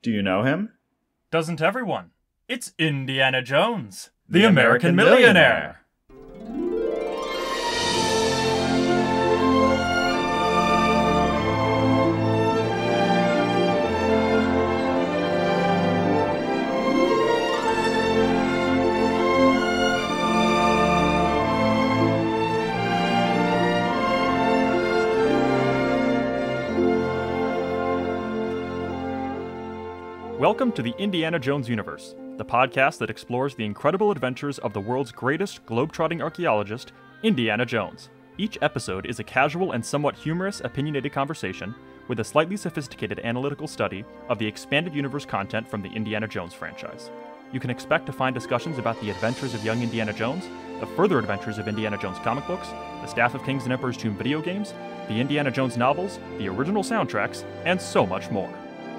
Do you know him? Doesn't everyone? It's Indiana Jones, The the American American millionaire. Welcome to the Indiana Jones universe, the podcast that explores the incredible adventures of the world's greatest globe-trotting archaeologist, Indiana Jones. Each episode is a casual and somewhat humorous, opinionated conversation with a slightly sophisticated analytical study of the expanded universe content from the Indiana Jones franchise. You can expect to find discussions about the adventures of young Indiana Jones, the further adventures of Indiana Jones comic books, the Staff of Kings and Emperor's Tomb video games, the Indiana Jones novels, the original soundtracks, and so much more.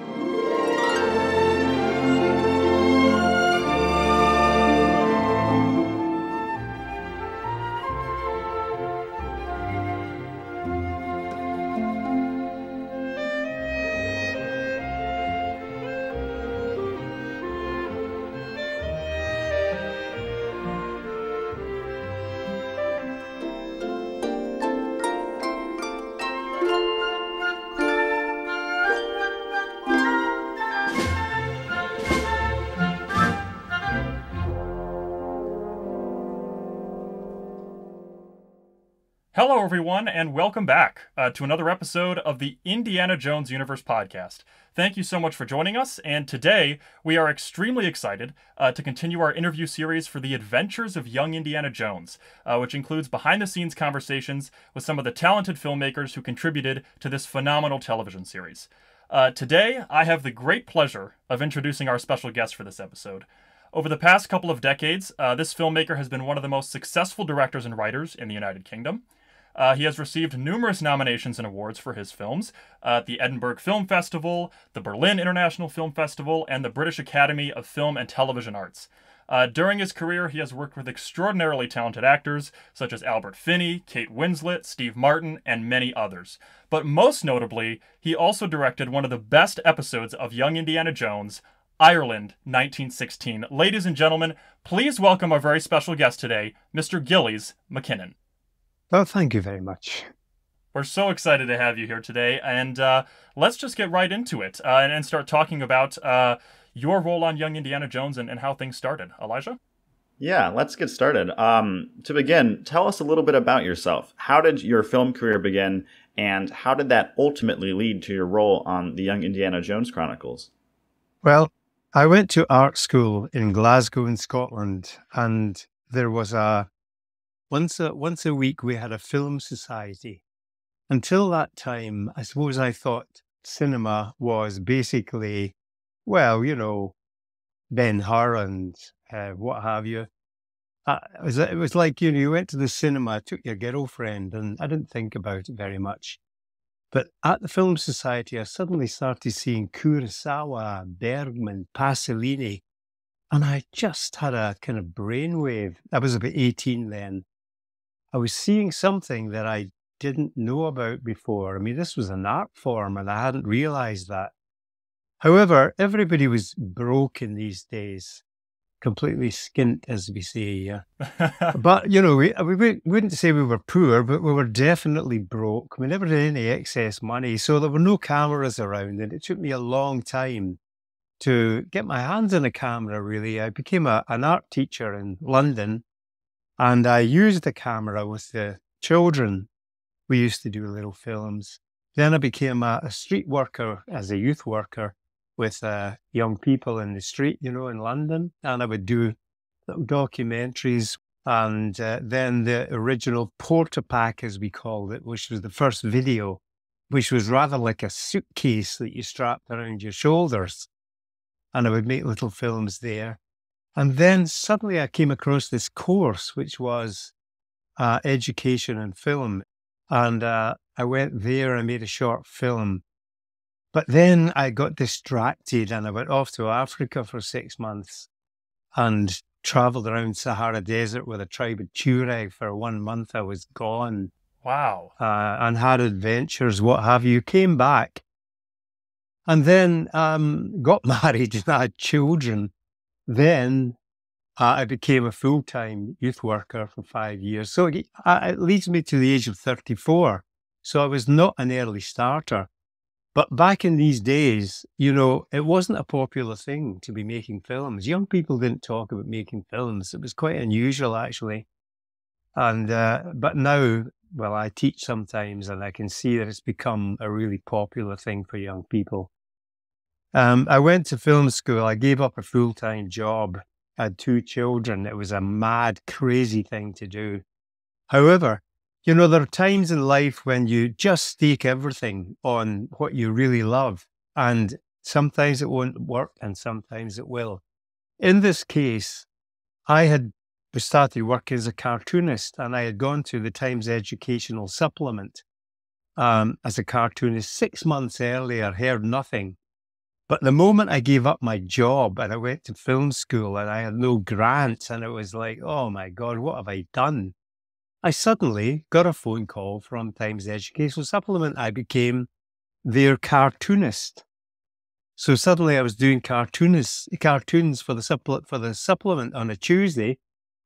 Hello, everyone, and welcome back to another episode of the Indiana Jones Universe podcast. Thank you so much for joining us, and today we are extremely excited to continue our interview series for the adventures of young Indiana Jones, which includes behind-the-scenes conversations with some of the talented filmmakers who contributed to this phenomenal television series. Today, I have the great pleasure of introducing our special guest for this episode. Over the past couple of decades, this filmmaker has been one of the most successful directors and writers in the United Kingdom. He has received numerous nominations and awards for his films at the Edinburgh Film Festival, the Berlin International Film Festival, and the British Academy of Film and Television Arts. During his career, he has worked with extraordinarily talented actors such as Albert Finney, Kate Winslet, Steve Martin, and many others. But most notably, he also directed one of the best episodes of Young Indiana Jones, Ireland, 1916. Ladies and gentlemen, please welcome our very special guest today, Mr. Gillies MacKinnon. Well, thank you very much. We're so excited to have you here today, and let's just get right into it and start talking about your role on Young Indiana Jones and how things started. Elijah? Yeah, let's get started. To begin, tell us a little bit about yourself. How did your film career begin, and how did that ultimately lead to your role on the Young Indiana Jones Chronicles? Well, I went to art school in Glasgow in Scotland, and there was once a week we had a film society. Until that time, I suppose I thought cinema was basically, well, you know, Ben-Hur and what have you. It was like, you know, you went to the cinema, took your girlfriend, and I didn't think about it very much. But at the Film Society, I suddenly started seeing Kurosawa, Bergman, Pasolini, and I just had a kind of brainwave. I was about 18 then. I was seeing something that I didn't know about before. I mean, this was an art form, and I hadn't realized that. However, everybody was broke in these days, completely skint, as we say. Yeah. But, you know, we wouldn't say we were poor, but we were definitely broke. We never had any excess money, so there were no cameras around, and it took me a long time to get my hands on a camera, really. I became an art teacher in London, and I used the camera with the children. We used to do little films. Then I became a street worker as a youth worker with young people in the street, you know, in London. And I would do little documentaries. And then the original Portapack, as we called it, which was the first video, which was rather like a suitcase that you strapped around your shoulders. And I would make little films there. And then suddenly I came across this course, which was education in film. And I went there and made a short film. But then I got distracted and I went off to Africa for 6 months and traveled around Sahara Desert with a tribe of Tuareg for 1 month. I was gone. Wow. And had adventures, what have you. Came back And then got married and had children. Then I became a full-time youth worker for 5 years. So it leads me to the age of 34. So I was not an early starter. But back in these days, it wasn't a popular thing to be making films. Young people didn't talk about making films. It was quite unusual, actually. And but now, well, I teach sometimes, and I can see that it's become a really popular thing for young people. I went to film school. I gave up a full-time job. I had 2 children. It was a mad, crazy thing to do. However, there are times in life when you just stake everything on what you really love, and sometimes it won't work and sometimes it will. In this case, I started working as a cartoonist, and I had gone to the Times Educational Supplement as a cartoonist 6 months earlier, heard nothing. But the moment I gave up my job and I went to film school and I had no grants, and it was like, oh my God, what have I done? I suddenly got a phone call from Times Educational Supplement. I became their cartoonist. So suddenly I was doing cartoons for the supplement on a Tuesday,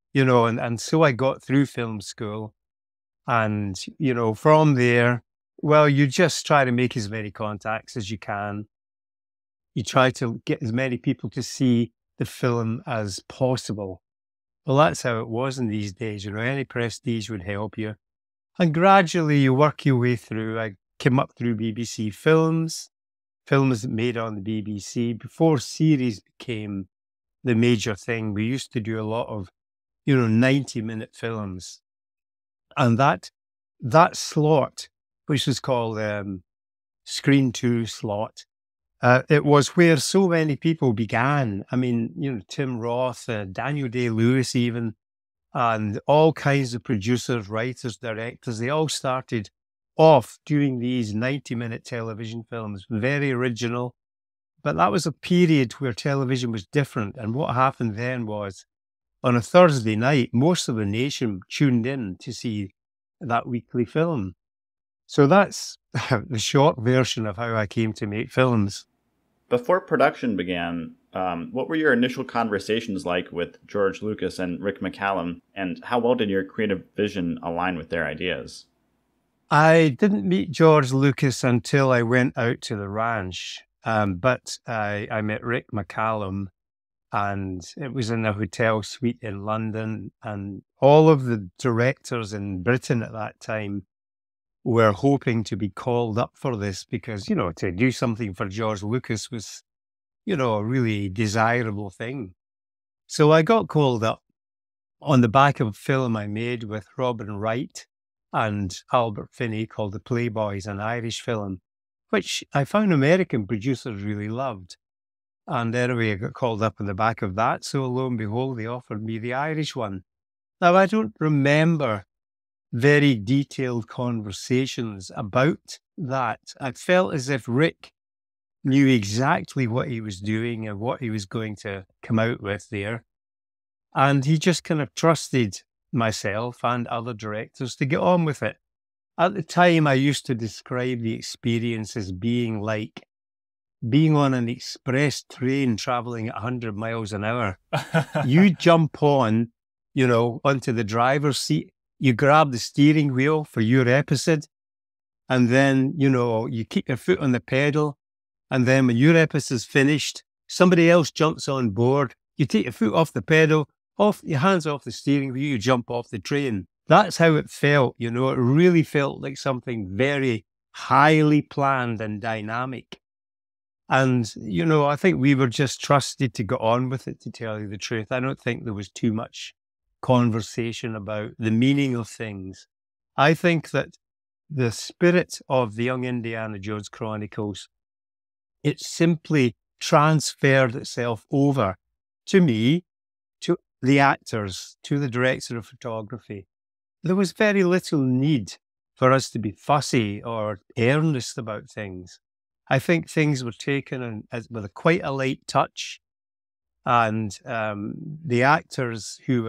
and so I got through film school. And, from there, well, you just try to make as many contacts as you can. You try to get as many people to see the film as possible. Well, that's how it was in these days. Any prestige would help you. And gradually you work your way through. I came up through BBC films made on the BBC. Before series became the major thing, we used to do a lot of, 90-minute films. And that slot, which was called Screen 2 slot, it was where so many people began. I mean, Tim Roth, Daniel Day-Lewis even, and all kinds of producers, writers, directors, they all started off doing these 90-minute television films, very original. But that was a period where television was different. And what happened then was, on a Thursday night, most of the nation tuned in to see that weekly film. So that's the short version of how I came to make films. Before production began, what were your initial conversations like with George Lucas and Rick McCallum, and how well did your creative vision align with their ideas? I didn't meet George Lucas until I went out to the ranch, but I met Rick McCallum, and it was in a hotel suite in London, and all of the directors in Britain at that time were hoping to be called up for this because, to do something for George Lucas was, a really desirable thing. So I got called up on the back of a film I made with Robin Wright and Albert Finney called The Playboys, an Irish film, which I found American producers really loved. And anyway, I got called up on the back of that. So lo and behold, they offered me the Irish one. Now, I don't remember very detailed conversations about that. I felt as if Rick knew exactly what he was doing and what he was going to come out with there. And he just kind of trusted myself and other directors to get on with it. At the time, I used to describe the experience as being like being on an express train traveling at 100 miles an hour. You jump on, onto the driver's seat. You grab the steering wheel for your episode, and then, you keep your foot on the pedal, and then when your episode's finished, somebody else jumps on board. You take your foot off the pedal, off your hands off the steering wheel, you jump off the train. That's how it felt, it really felt like something very highly planned and dynamic. And, I think we were just trusted to go on with it, to tell you the truth. I don't think there was too much conversation about the meaning of things. I think that the spirit of the Young Indiana Jones Chronicles, it simply transferred itself over to me, to the actors, to the director of photography. There was very little need for us to be fussy or earnest about things. I think things were taken with quite a light touch. And the actors who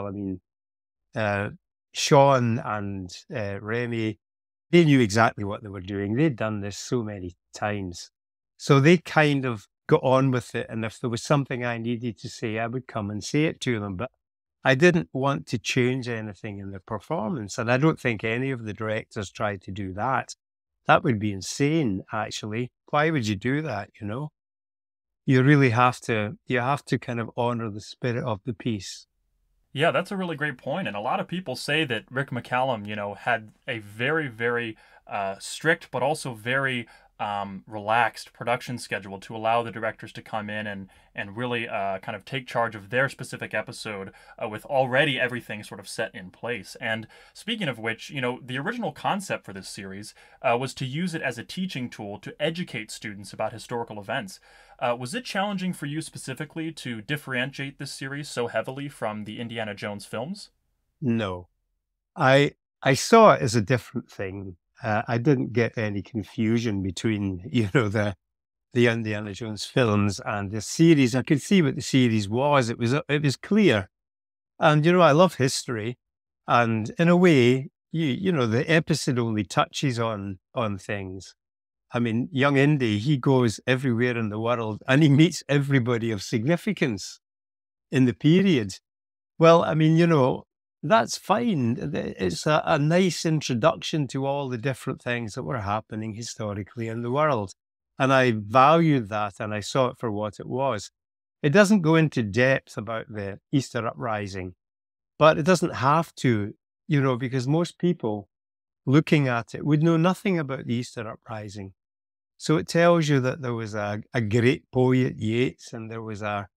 were, Sean and Remy, they knew exactly what they were doing. They'd done this so many times. So they kind of got on with it. And if there was something I needed to say, I would come and say it to them. But I didn't want to change anything in the performance. And I don't think any of the directors tried to do that. That would be insane, actually. Why would you do that, you know? You really have to kind of honor the spirit of the piece. Yeah, that's a really great point. And a lot of people say that Rick McCallum, had a very, very strict, but also very relaxed production schedule to allow the directors to come in and really kind of take charge of their specific episode with already everything sort of set in place. And speaking of which, the original concept for this series was to use it as a teaching tool to educate students about historical events. Was it challenging for you specifically to differentiate this series so heavily from the Indiana Jones films? No, I saw it as a different thing. I didn't get any confusion between, the Indiana Jones films and the series. I could see what the series was. It was clear. And, I love history. And in a way, the episode only touches on things. I mean, Young Indy, he goes everywhere in the world and he meets everybody of significance in the period. Well, I mean, that's fine. It's a nice introduction to all the different things that were happening historically in the world. And I valued that and I saw it for what it was. It doesn't go into depth about the Easter uprising, but it doesn't have to, because most people looking at it would know nothing about the Easter uprising. So it tells you that there was a great poet, Yeats, and there was a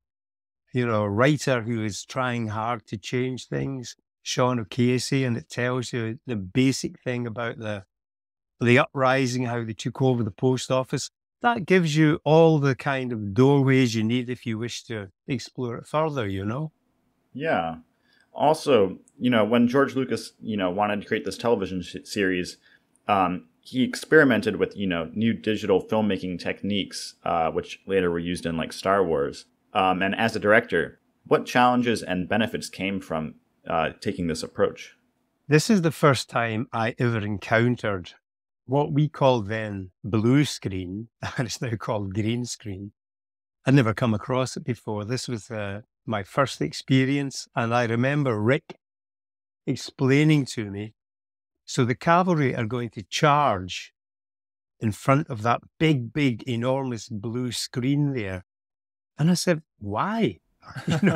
writer who is trying hard to change things, Sean O'Casey, and it tells you the basic thing about the uprising, how they took over the post office. That gives you all the kind of doorways you need if you wish to explore it further, Yeah. Also, when George Lucas, wanted to create this television series, he experimented with, new digital filmmaking techniques, which later were used in like Star Wars. And as a director, what challenges and benefits came from taking this approach? This is the first time I ever encountered what we called then blue screen, and it's now called green screen. I'd never come across it before. This was my first experience, and I remember Rick explaining to me, so the cavalry are going to charge in front of that big, enormous blue screen there. And I said, why? And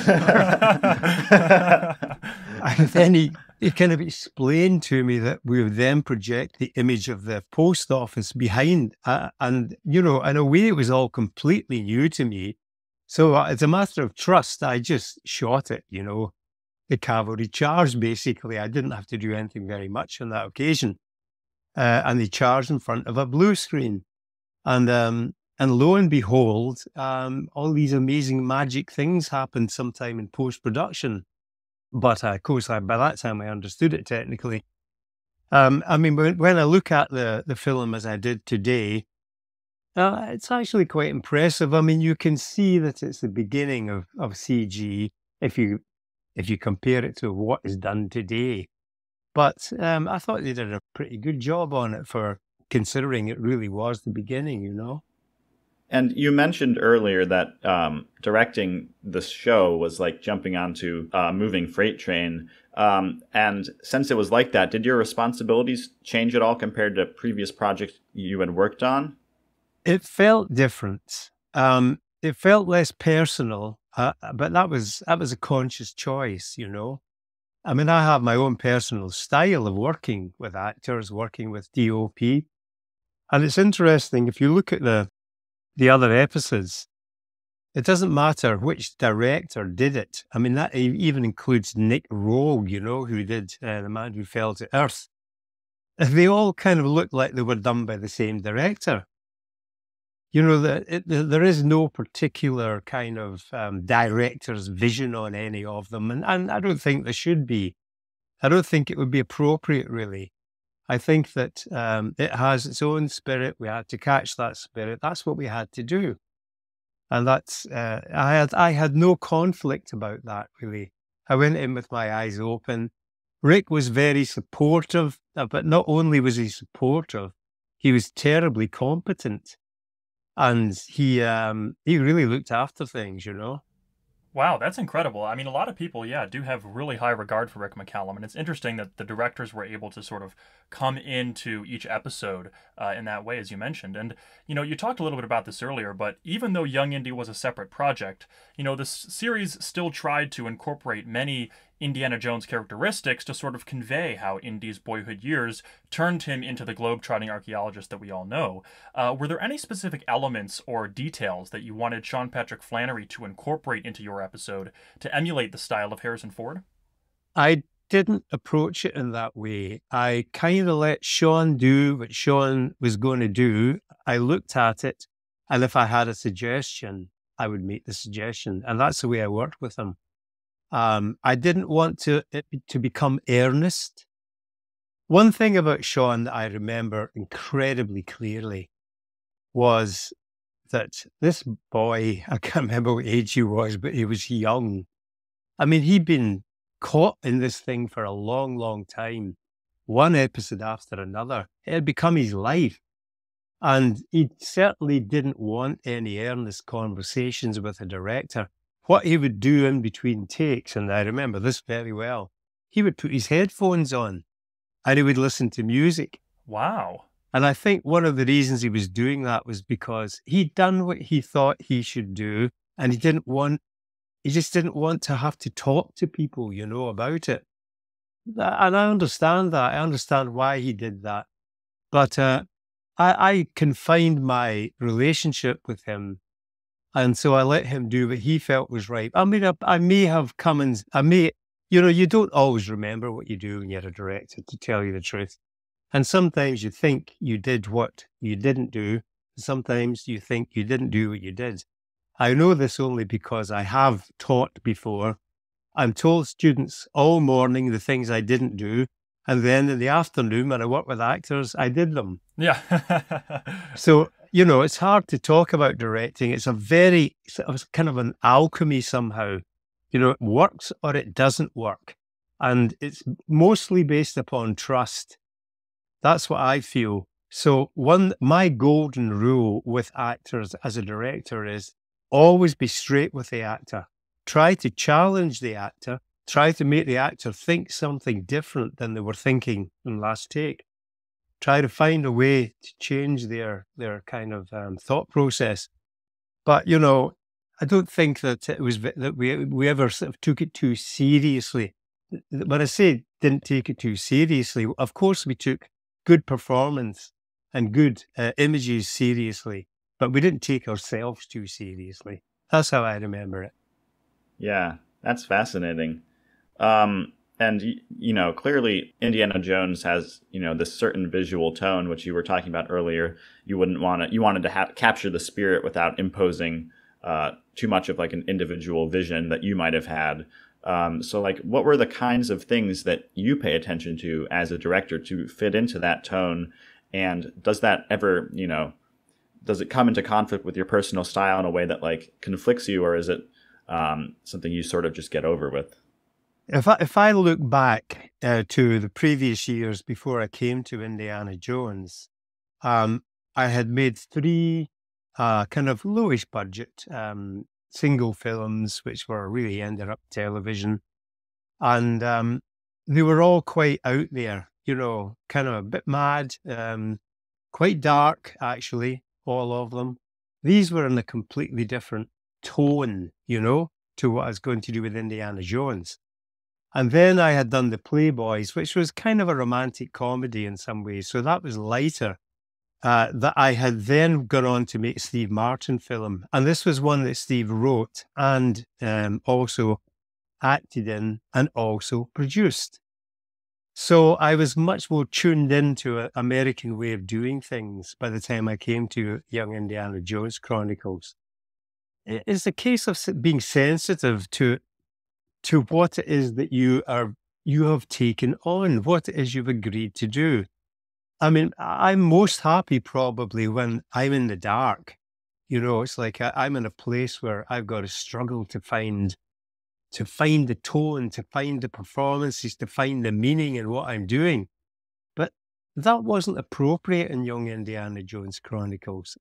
then he kind of explained to me that we would then project the image of the post office behind. And, in a way, it was all completely new to me. So it's a matter of trust. I just shot it, the cavalry charged, basically. I didn't have to do anything very much on that occasion. And they charged in front of a blue screen. And lo and behold, all these amazing magic things happened sometime in post-production. But of course, by that time, I understood it technically. I mean, when I look at the film as I did today, it's actually quite impressive. I mean, you can see that it's the beginning of CG if you compare it to what is done today. But I thought they did a pretty good job on it for considering it really was the beginning, And you mentioned earlier that directing the show was like jumping onto a moving freight train. And since it was like that, did your responsibilities change at all compared to previous projects you had worked on? It felt different. It felt less personal, but that was a conscious choice, I mean, I have my own personal style of working with actors, working with DOP. And it's interesting, if you look at the other episodes, it doesn't matter which director did it. I mean, that even includes Nick Rogue, who did The Man Who Fell to Earth. They all kind of look like they were done by the same director. There is no particular kind of director's vision on any of them. And I don't think there should be. I don't think it would be appropriate, really. I think that it has its own spirit. We had to catch that spirit. That's what we had to do. And that's, I had no conflict about that, really. I went in with my eyes open. Rick was very supportive, but not only was he supportive, he was terribly competent. And he really looked after things, you know. Wow, that's incredible. I mean, a lot of people, yeah, do have really high regard for Rick McCallum, and it's interesting that the directors were able to sort of come into each episode in that way, as you mentioned. And, you talked a little bit about this earlier, but even though Young Indy was a separate project, this series still tried to incorporate many Indiana Jones characteristics to sort of convey how Indy's boyhood years turned him into the globe-trotting archaeologist that we all know. Were there any specific elements or details that you wanted Sean Patrick Flanery to incorporate into your episode to emulate the style of Harrison Ford? I didn't approach it in that way. I kind of let Sean do what Sean was going to do. I looked at it, and if I had a suggestion, I would make the suggestion. And that's the way I worked with him. I didn't want it to become earnest. One thing about Sean that I remember incredibly clearly was that this boy, I can't remember what age he was, but he was young. I mean, he'd been caught in this thing for a long, long time, one episode after another. It had become his life. And he certainly didn't want any earnest conversations with a director. What he would do in between takes, and I remember this very well, he would put his headphones on and he would listen to music. Wow. And I think one of the reasons he was doing that was because he'd done what he thought he should do, and he just didn't want to have to talk to people, about it. And I understand that. I understand why he did that. But I confined my relationship with him, and so I let him do what he felt was right. I mean, I may have come and you don't always remember what you do when you're a director, to tell you the truth. And sometimes you think you did what you didn't do. Sometimes you think you didn't do what you did. I know this only because I have taught before. I'm told students all morning the things I didn't do. And then in the afternoon, when I work with actors, I did them. Yeah. So, it's hard to talk about directing. It's kind of an alchemy somehow. It works or it doesn't work. And it's mostly based upon trust. That's what I feel. So my golden rule with actors as a director is always be straight with the actor. Try to challenge the actor. Try to make the actor think something different than they were thinking in last take. Try to find a way to change their kind of thought process. But, I don't think that it was that we ever sort of took it too seriously. When I say didn't take it too seriously, of course we took good performance and good images seriously, but we didn't take ourselves too seriously. That's how I remember it. Yeah, that's fascinating. And, clearly Indiana Jones has, this certain visual tone, which you were talking about earlier. You wanted to capture the spirit without imposing too much of like an individual vision that you might have had. So like, what were the kinds of things that you pay attention to as a director to fit into that tone? And does that ever, does it come into conflict with your personal style in a way that like conflicts you, or is it something you sort of just get over with? If I look back to the previous years before I came to Indiana Jones, I had made 3 kind of lowish budget single films, which were really ended up television. And they were all quite out there, kind of a bit mad, quite dark, actually, all of them. These were in a completely different tone, to what I was going to do with Indiana Jones. And then I had done The Playboys, which was kind of a romantic comedy in some ways. So that was lighter. That I had then gone on to make Steve Martin film. And this was one that Steve wrote and also acted in and also produced. So I was much more tuned into an American way of doing things by the time I came to Young Indiana Jones Chronicles. It's a case of being sensitive to what it is that you have taken on, what it is you've agreed to do. I mean, I'm most happy probably when I'm in the dark. It's like I'm in a place where I've got to struggle to find the tone, to find the performances, to find the meaning in what I'm doing. But that wasn't appropriate in Young Indiana Jones Chronicles.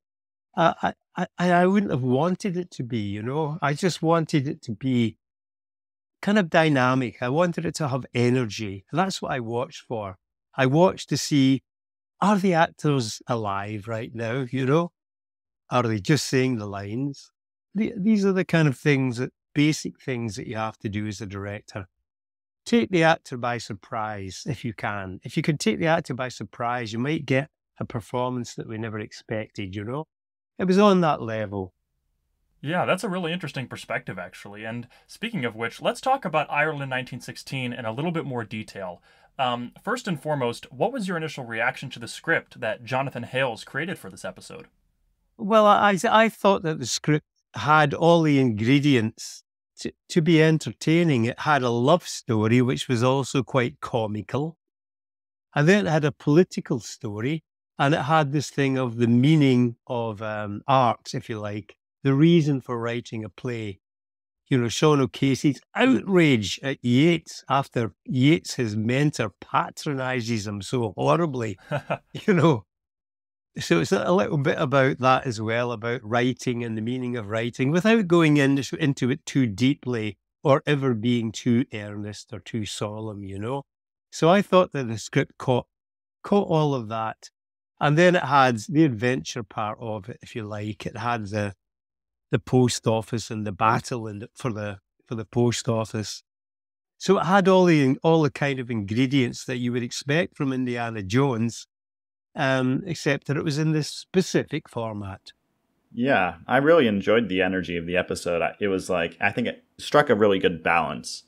I wouldn't have wanted it to be, you know. I just wanted it to be kind of dynamic. I wanted it to have energy. And that's what I watched for. I watched to see, are the actors alive right now, you know? Are they just saying the lines? These are the kind of basic things that you have to do as a director. Take the actor by surprise if you can. If you can take the actor by surprise, you might get a performance that we never expected, you know? It was on that level. Yeah, that's a really interesting perspective, actually. And speaking of which, let's talk about Ireland 1916 in a little bit more detail. First and foremost, what was your initial reaction to the script that Jonathan Hales created for this episode? Well, I thought that the script had all the ingredients to be entertaining. It had a love story, which was also quite comical. And then it had a political story, and it had this thing of the meaning of art, if you like, the reason for writing a play. You know, Sean O'Casey's outrage at Yeats after Yeats, his mentor, patronizes him so horribly, you know. So it's a little bit about that as well, about writing and the meaning of writing, without going into it too deeply or ever being too earnest or too solemn, you know. So I thought that the script caught all of that. And then it had the adventure part of it, if you like. It had the post office and the battle for the post office. So it had all the kind of ingredients that you would expect from Indiana Jones, except that it was in this specific format. Yeah, I really enjoyed the energy of the episode. It was like, I think it struck a really good balance.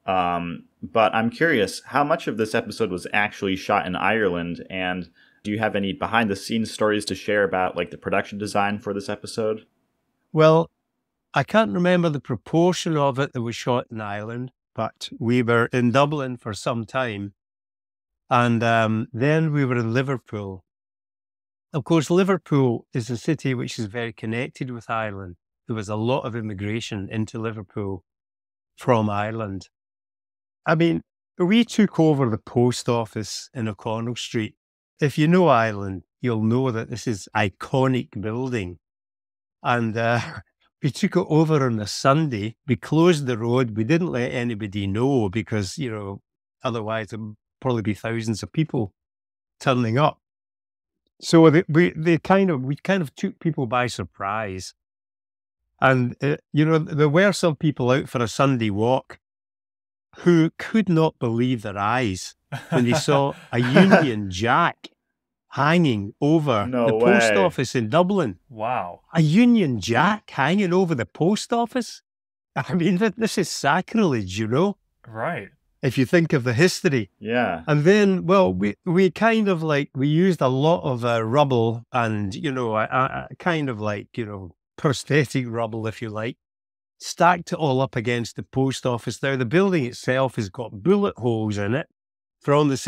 But I'm curious, how much of this episode was actually shot in Ireland? And do you have any behind the scenes stories to share about like the production design for this episode? Well, I can't remember the proportion of it that was shot in Ireland, but we were in Dublin for some time. And then we were in Liverpool. Of course, Liverpool is a city which is very connected with Ireland. There was a lot of immigration into Liverpool from Ireland. I mean, we took over the post office in O'Connell Street. If you know Ireland, you'll know that this is an iconic building. And we took it over on a Sunday. We closed the road. We didn't let anybody know because, you know, otherwise there'd probably be thousands of people turning up. So we kind of took people by surprise. And, you know, there were some people out for a Sunday walk who could not believe their eyes when they saw a Union Jack hanging over No the post way. office in Dublin. Wow. A Union Jack hanging over the post office? I mean, this is sacrilege, you know? Right. If you think of the history. Yeah. And then, well, we kind of like, we used a lot of rubble and, you know, a kind of like, you know, prosthetic rubble, if you like, stacked it all up against the post office. Now, the building itself has got bullet holes in it from the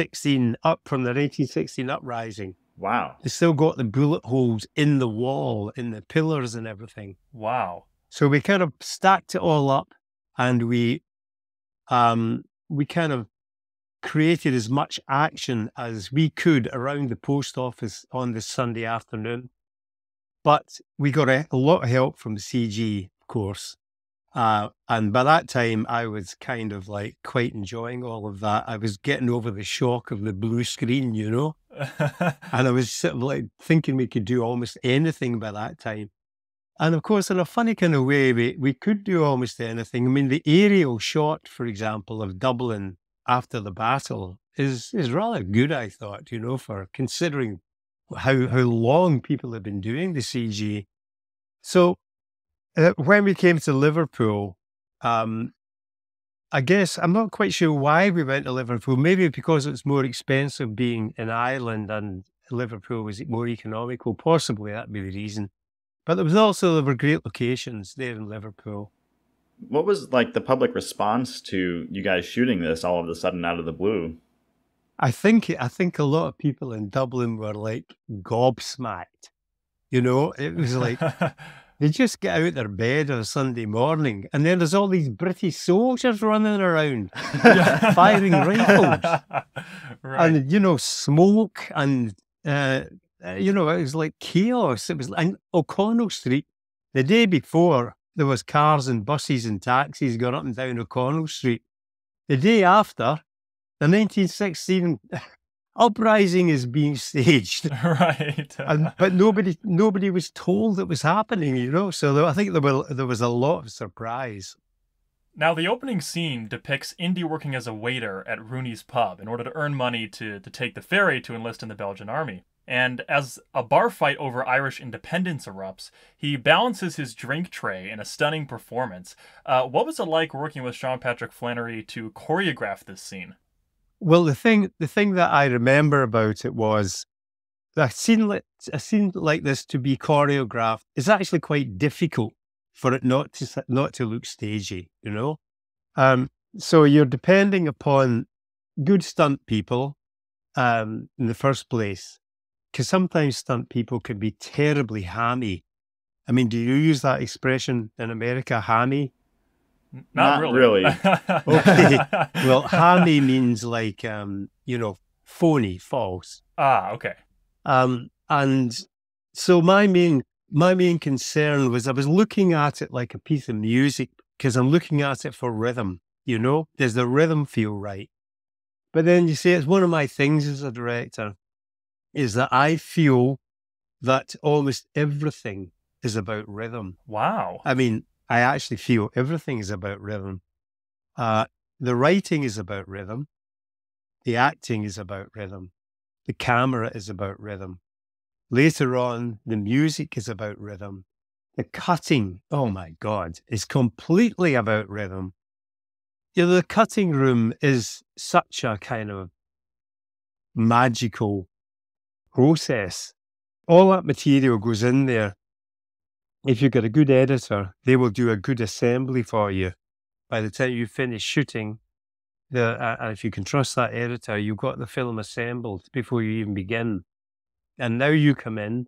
1916 uprising. Wow. They still got the bullet holes in the wall, in the pillars and everything. Wow. So we kind of stacked it all up, and we kind of created as much action as we could around the post office on this Sunday afternoon. But we got a lot of help from the CG, of course. And by that time, I was kind of like quite enjoying all of that. I was getting over the shock of the blue screen, you know? And I was sort of like thinking we could do almost anything by that time. And of course, in a funny kind of way, we could do almost anything. I mean, the aerial shot, for example, of Dublin after the battle is rather good, I thought, you know, for considering how long people have been doing the CG. So when we came to Liverpool, I guess I'm not quite sure why we went to Liverpool. Maybe because it's more expensive being in Ireland and Liverpool was more economical. Possibly that'd be the reason. But there were great locations there in Liverpool. What was like the public response to you guys shooting this all of a sudden out of the blue? I think a lot of people in Dublin were like gobsmacked. You know, it was like they just get out their bed on a Sunday morning, and then there's all these British soldiers running around firing rifles, Right. and you know, smoke and it was like chaos. It was, and O'Connell Street, the day before, there was cars and buses and taxis going up and down O'Connell Street. The day after, the 1916 uprising is being staged. Right. But nobody was told it was happening, So I think there was a lot of surprise. Now, the opening scene depicts Indy working as a waiter at Rooney's pub in order to earn money to take the ferry to enlist in the Belgian army. And as a bar fight over Irish independence erupts, he balances his drink tray in a stunning performance. What was it like working with Sean Patrick Flannery to choreograph this scene? Well, the thing that I remember about it was a scene like this to be choreographed is actually quite difficult for it not to look stagey, So you're depending upon good stunt people in the first place, because sometimes stunt people can be terribly hammy. I mean, do you use that expression in America, hammy? Not really. Okay. Well, hammy means like, phony, false. Ah, okay. And so my main concern was I was looking at it like a piece of music, because I'm looking at it for rhythm, Does the rhythm feel right? But then you see, it's one of my things as a director is that I feel that almost everything is about rhythm. Wow. I mean, I actually feel everything is about rhythm. The writing is about rhythm. The acting is about rhythm. The camera is about rhythm. Later on, the music is about rhythm. The cutting, oh my God, is completely about rhythm. The cutting room is such a kind of magical process. All that material goes in there. If you've got a good editor, they will do a good assembly for you. By the time you finish shooting, and if you can trust that editor, you've got the film assembled before you even begin. And now you come in,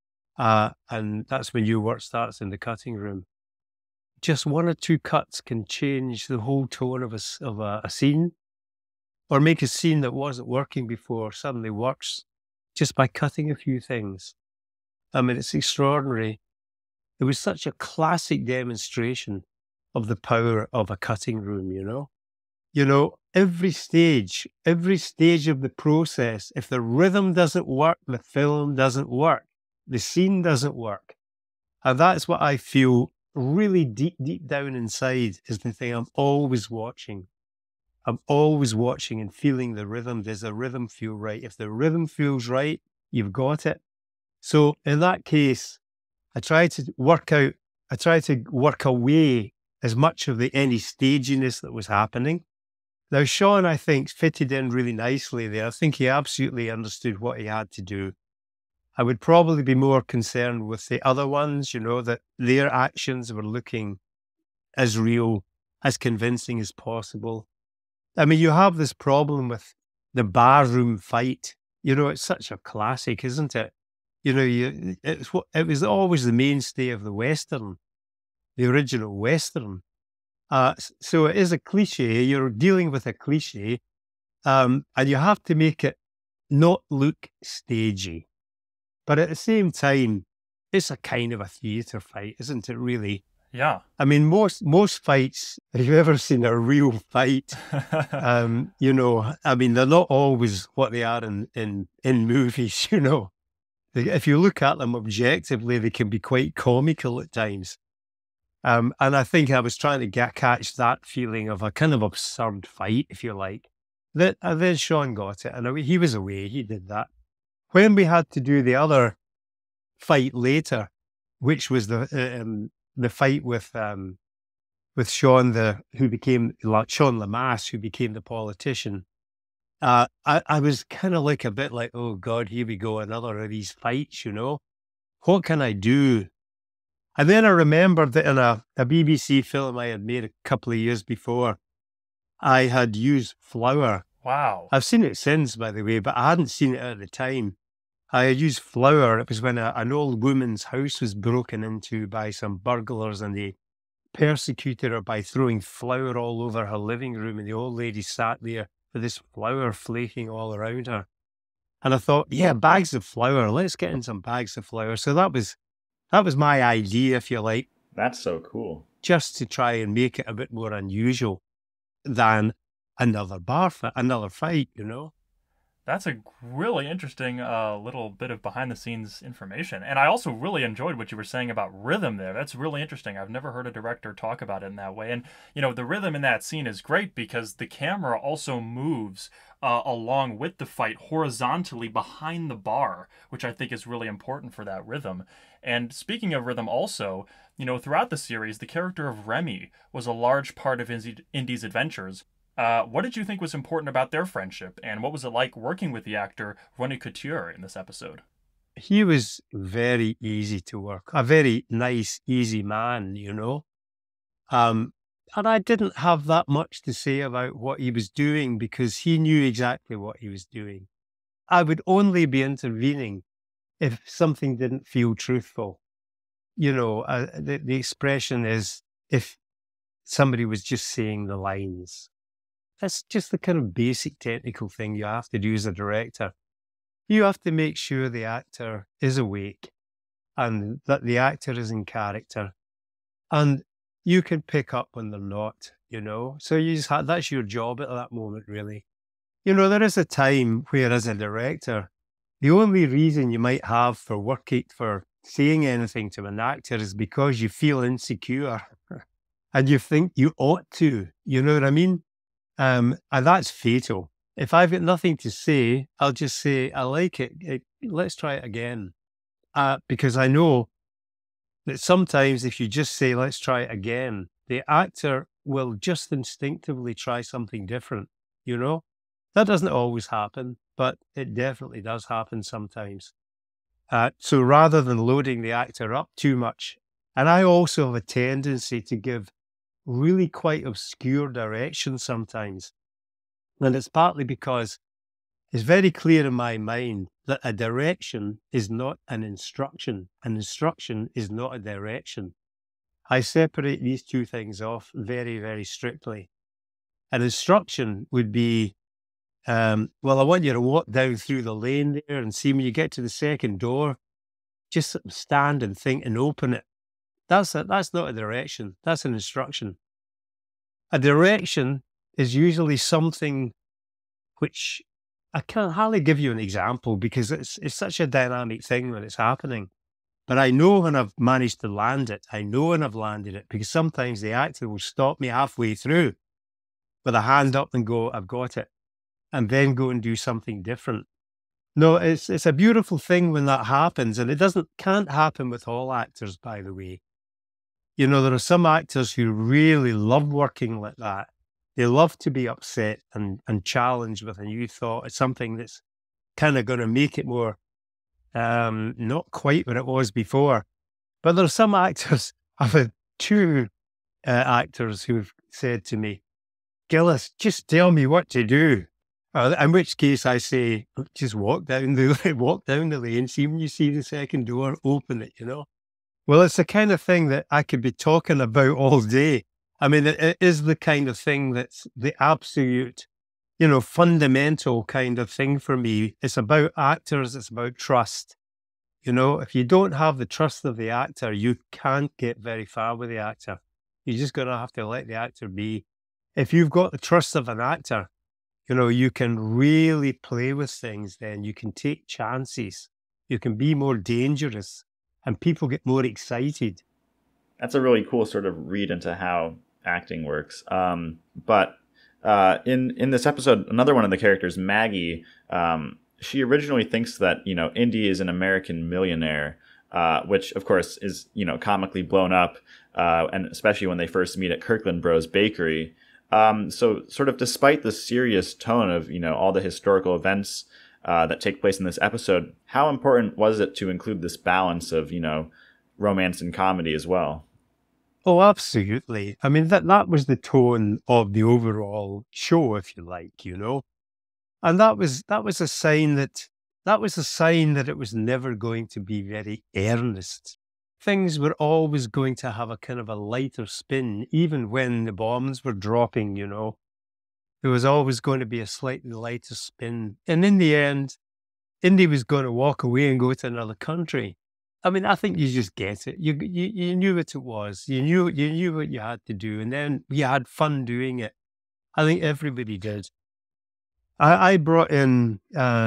and that's when your work starts in the cutting room. Just one or two cuts can change the whole tone of a scene, or make a scene that wasn't working before suddenly works just by cutting a few things. I mean, it's extraordinary. It was such a classic demonstration of the power of a cutting room, Every stage of the process, if the rhythm doesn't work, the film doesn't work, the scene doesn't work. And that's what I feel really deep down inside is the thing I'm always watching. I'm always watching and feeling the rhythm. Does the rhythm feel right? If the rhythm feels right, you've got it. So in that case, I try to work away as much of any staginess that was happening. Now, Sean, I think, fitted in really nicely there. I think he absolutely understood what he had to do. I would probably be more concerned with the other ones, that their actions were looking as real, as convincing as possible. I mean, you have this problem with the barroom fight. It's such a classic, isn't it? It was always the mainstay of the Western, the original Western. So it is a cliche. You're dealing with a cliche, and you have to make it not look stagey. But at the same time, it's a kind of a theatre fight, isn't it, really? Yeah. I mean, most fights, if you've ever seen a real fight, I mean, they're not always what they are in movies, If you look at them objectively, they can be quite comical at times. And I think I was trying to catch that feeling of a kind of absurd fight, if you like. Then Sean got it, and he was away. He did that. When we had to do the other fight later, which was the fight with Sean, who became Sean Lamass, who became the politician, I was kind of like a bit like, oh God, here we go, another of these fights. What can I do? And then I remembered that in a BBC film I had made a couple of years before, I had used flour. Wow. I've seen it since, by the way, but I hadn't seen it at the time. I had used flour. It was when an old woman's house was broken into by some burglars, and they persecuted her by throwing flour all over her living room, and the old lady sat there with this flour flaking all around her. And I thought, yeah, bags of flour. Let's get in some bags of flour. So that was my idea, if you like, That's so cool. just to try and make it a bit more unusual than another another fight, you know? That's a really interesting little bit of behind the scenes information. And I also really enjoyed what you were saying about rhythm there. That's really interesting. I've never heard a director talk about it in that way. And, you know, the rhythm in that scene is great because the camera also moves along with the fight horizontally behind the bar, which I think is really important for that rhythm. And speaking of rhythm, also, you know, throughout the series, the character of Remy was a large part of Indy's adventures. What did you think was important about their friendship, and what was it like working with the actor Ronnie Couture in this episode? He was very easy to work, a very nice, easy man, you know? And I didn't have that much to say about what he was doing because he knew exactly what he was doing. I would only be intervening if something didn't feel truthful. You know, the expression is if somebody was just saying the lines. That's just the kind of basic technical thing you have to do as a director. You have to make sure the actor is awake and that the actor is in character. And you can pick up when they're not, you know. So you just that's your job at that moment, really. You know, there is a time where, as a director, the only reason you might have for saying anything to an actor is because you feel insecure and you think you ought to. You know what I mean? And that's fatal. If I've got nothing to say, I'll just say, I like it. Let's try it again. Because I know that sometimes if you just say, let's try it again, the actor will just instinctively try something different, you know? That doesn't always happen, but it definitely does happen sometimes. So rather than loading the actor up too much, and I also have a tendency to give really quite obscure direction sometimes. And it's partly because it's very clear in my mind that a direction is not an instruction. An instruction is not a direction. I separate these two things off very, very strictly. An instruction would be, well, I want you to walk down through the lane there and see when you get to the second door, just stand and think and open it. That's not a direction. That's an instruction. A direction is usually something which I can hardly give you an example because it's such a dynamic thing when it's happening. But I know when I've managed to land it. I know when I've landed it because sometimes the actor will stop me halfway through with a hand up and go, I've got it, and then go and do something different. No, it's a beautiful thing when that happens, and can't happen with all actors, by the way. You know, there are some actors who really love working like that. They love to be upset and challenged with a new thought. It's something that's kind of going to make it more, not quite what it was before. But there are some actors, I've had two actors who've said to me, Gillis, just tell me what to do. In which case I say, just walk down the lane, see when you see the second door, open it, you know. Well, it's the kind of thing that I could be talking about all day. I mean, it is the kind of thing that's the absolute, you know, fundamental kind of thing for me. It's about actors. It's about trust. You know, if you don't have the trust of the actor, you can't get very far with the actor. You're just going to have to let the actor be. If you've got the trust of an actor, you know, you can really play with things then. You can take chances. You can be more dangerous. And people get more excited. That's a really cool sort of read into how acting works. But in this episode, another one of the characters, Maggie, she originally thinks that, you know, Indy is an American millionaire, which of course is, you know, comically blown up, and especially when they first meet at Kirkland Bros Bakery. So sort of despite the serious tone of, you know, all the historical events that take place in this episode, how important was it to include this balance of, you know, romance and comedy as well? Oh, absolutely. I mean, that was the tone of the overall show, if you like, you know. And that was a sign that it was never going to be very earnest. Things were always going to have a kind of a lighter spin, even when the bombs were dropping, you know. There was always going to be a slightly lighter spin. And in the end, Indy was going to walk away and go to another country. I mean, I think you just get it. You knew what it was. You knew what you had to do, and then you had fun doing it. I think everybody did. I brought in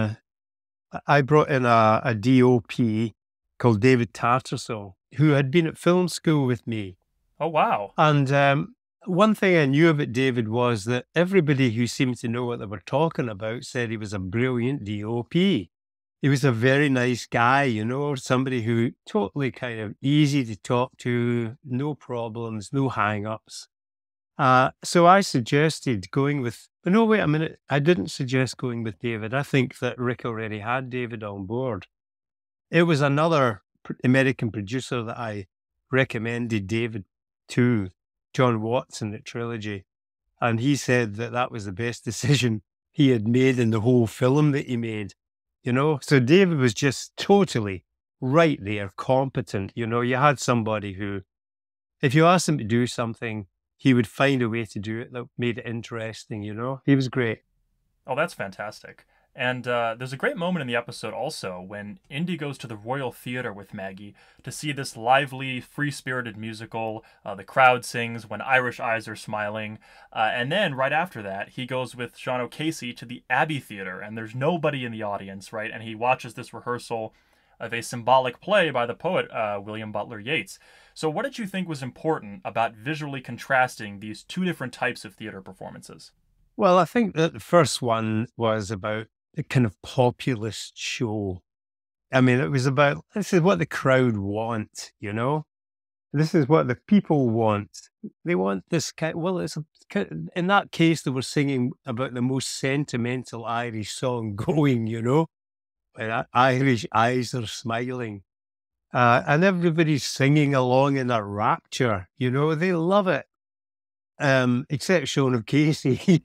a DOP called David Tattersall, who had been at film school with me. Oh, wow. And one thing I knew about David was that everybody who seemed to know what they were talking about said he was a brilliant DOP. He was a very nice guy, you know, somebody who totally kind of easy to talk to, no problems, no hang-ups. So I suggested going with, no, wait a minute. I didn't suggest going with David. I think that Rick already had David on board. It was another American producer that I recommended David to, John Watson at Trilogy. And he said that that was the best decision he had made in the whole film that he made, you know? So David was just totally right there, competent. You know, you had somebody who, if you asked him to do something, he would find a way to do it that made it interesting, you know? He was great. Oh, that's fantastic. And there's a great moment in the episode also when Indy goes to the Royal Theatre with Maggie to see this lively, free-spirited musical. The crowd sings when Irish eyes are smiling. And then right after that, he goes with Sean O'Casey to the Abbey Theatre, and there's nobody in the audience, right? And he watches this rehearsal of a symbolic play by the poet William Butler Yeats. So what did you think was important about visually contrasting these two different types of theatre performances? Well, I think that the first one was about the kind of populist show. I mean, it was about, this is what the crowd want, you know? This is what the people want. They want this kind, well, in that case, they were singing about the most sentimental Irish song going, you know? And Irish eyes are smiling. And everybody's singing along in a rapture, you know? They love it. Except Sean O'Casey.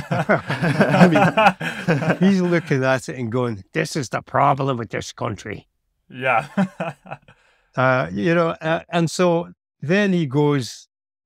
I mean, he's looking at it and going, this is the problem with this country. Yeah. You know, and so then he goes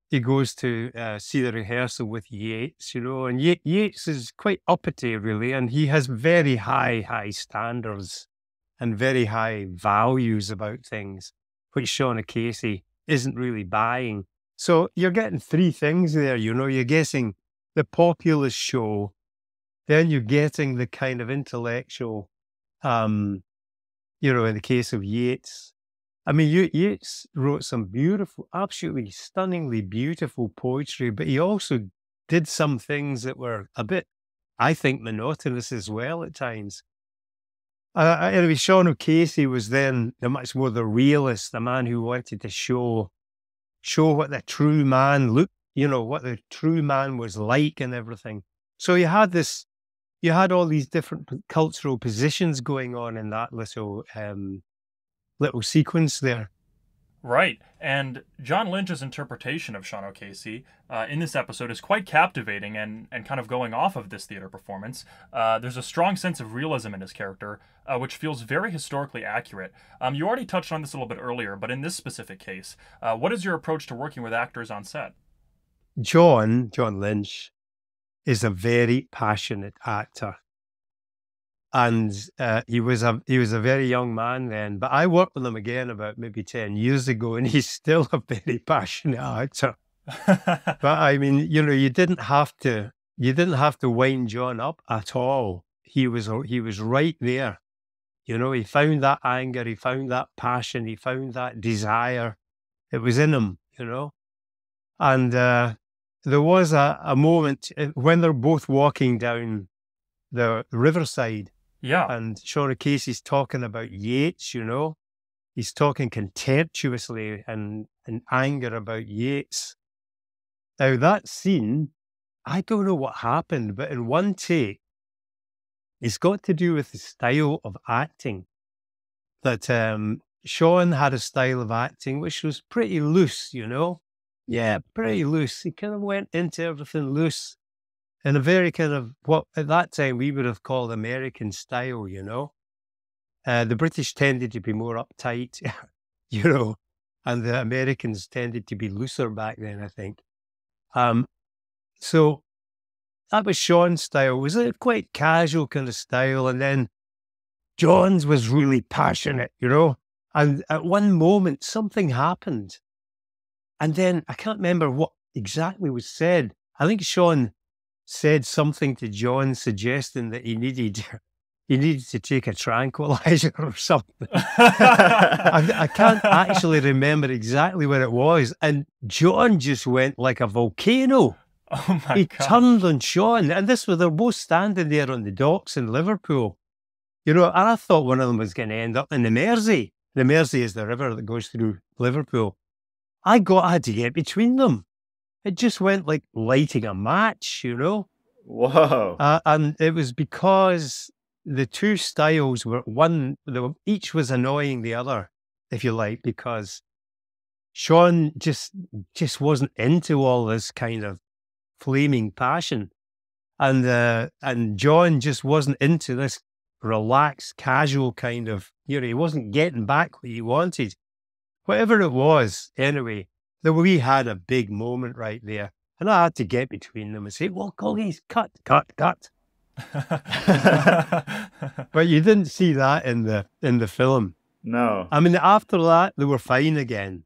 to see the rehearsal with Yeats, you know, and Yeats is quite uppity, really, and he has very high standards and very high values about things, which Sean O'Casey isn't really buying. So you're getting three things there, you know, you're getting the populist show, then you're getting the kind of intellectual, you know, in the case of Yeats. I mean, Yeats wrote some beautiful, absolutely stunningly beautiful poetry, but he also did some things that were a bit, I think, monotonous as well at times. Anyway, Sean O'Casey was then much more the realist, the man who wanted to show what the true man looked, you know, what the true man was like and everything. So you had all these different cultural positions going on in that little sequence there. Right. And John Lynch's interpretation of Sean O'Casey in this episode is quite captivating and kind of going off of this theater performance. There's a strong sense of realism in his character, which feels very historically accurate. You already touched on this a little bit earlier, but in this specific case, what is your approach to working with actors on set? John Lynch is a very passionate actor. And he was a very young man then, but I worked with him again about maybe 10 years ago, and he's still a very passionate actor. But I mean, you know, you didn't have to wind John up at all. He was right there. You know, he found that anger, he found that passion, he found that desire. It was in him, you know. And there was a moment when they're both walking down the riverside. Yeah. And Sean O'Casey's talking about Yeats, you know. He's talking contemptuously and in anger about Yeats. Now, that scene, I don't know what happened, but in one take, it's got to do with the style of acting. That Sean had a style of acting which was pretty loose, you know. Yeah, pretty loose. He kind of went into everything loose. In a very kind of, what at that time we would have called American style, you know. The British tended to be more uptight, you know, and the Americans tended to be looser back then, I think. So that was Sean's style. It was a quite casual kind of style. And then John's was really passionate, and at one moment something happened. And then I can't remember what exactly was said. I think Sean said something to John suggesting that he needed to take a tranquilizer or something. I can't actually remember exactly what it was. And John just went like a volcano. Oh my He God. turned on Sean. And they're both standing there on the docks in Liverpool. And I thought one of them was going to end up in the Mersey. The Mersey is the river that goes through Liverpool. I had to get between them. It just went like lighting a match, Whoa. And it was because the two styles were each was annoying the other, if you like, because Sean just wasn't into all this kind of flaming passion, and John just wasn't into this relaxed, casual kind of. He wasn't getting back what he wanted. Whatever it was, anyway, we had a big moment right there. And I had to get between them and say, well, Gillies, cut. But you didn't see that in the film. No. I mean, after that, they were fine again,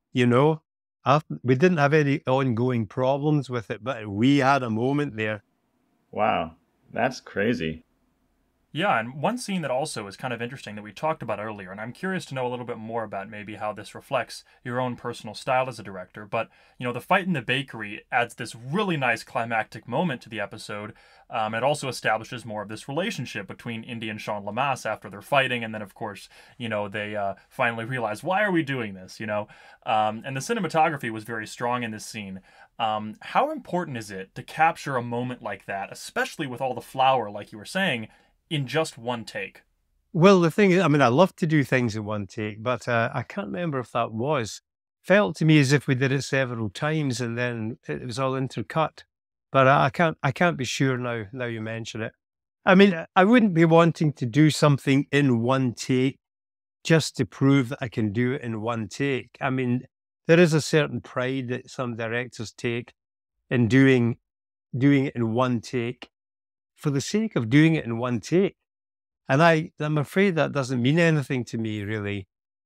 we didn't have any ongoing problems with it, but we had a moment there. Wow. That's crazy. Yeah, and one scene that also is kind of interesting that we talked about earlier, and I'm curious to know a little bit more about maybe how this reflects your own personal style as a director, but, the fight in the bakery adds this really nice climactic moment to the episode. It also establishes more of this relationship between Indy and Sean Lamass after they're fighting, and then, of course, they finally realize, why are we doing this, And the cinematography was very strong in this scene. How important is it to capture a moment like that, especially with all the flour, like you were saying, in just one take? Well, the thing is, I mean, I love to do things in one take, but I can't remember if that felt to me as if we did it several times and then it was all intercut. But I can't be sure now you mention it. I mean, I wouldn't be wanting to do something in one take just to prove that I can do it in one take. I mean, there is a certain pride that some directors take in doing it in one take for the sake of doing it in one take. And I'm afraid that doesn't mean anything to me, really.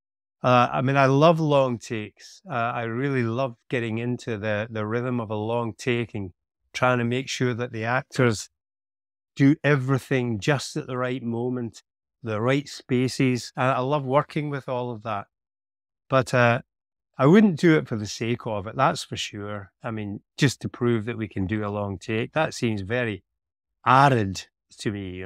I mean, I love long takes. I really love getting into the rhythm of a long take and trying to make sure that the actors do everything just at the right moment, the right spaces. I love working with all of that. But I wouldn't do it for the sake of it, that's for sure. I mean, just to prove that we can do a long take. That seems very arid to me,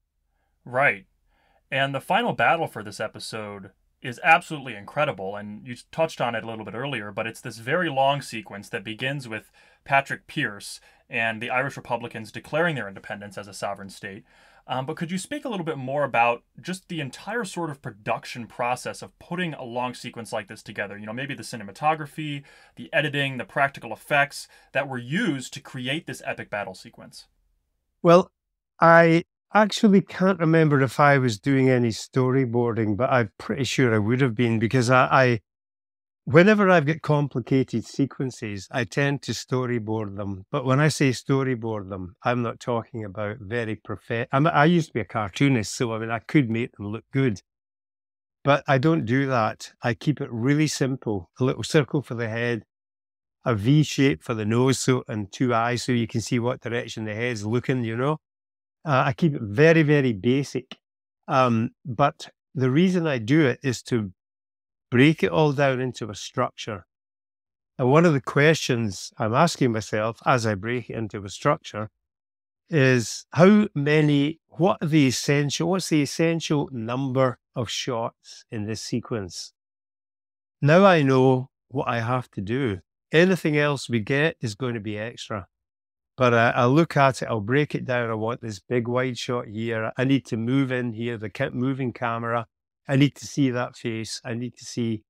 Right. And the final battle for this episode is absolutely incredible, and you touched on it a little bit earlier, but it's this very long sequence that begins with Patrick Pearse and the Irish Republicans declaring their independence as a sovereign state. But could you speak a little bit more about just the entire sort of production process of putting a long sequence like this together? Maybe the cinematography, the editing, the practical effects that were used to create this epic battle sequence. Well, I actually can't remember if I was doing any storyboarding, but I'm pretty sure I would have been, because whenever I've got complicated sequences, I tend to storyboard them. But when I say storyboard them, I'm not talking about very I used to be a cartoonist, so I mean, I could make them look good. But I don't do that. I keep it really simple. A little circle for the head, a V shape for the nose, and two eyes so you can see what direction the head's looking, I keep it very, very basic. But the reason I do it is to break it all down into a structure. And one of the questions I'm asking myself as I break it into a structure is what's the essential number of shots in this sequence? Now I know what I have to do. Anything else we get is going to be extra. But I'll look at it, I'll break it down. I want this big wide shot here. I need to move in here, the moving camera. I need to see that face. I need to see.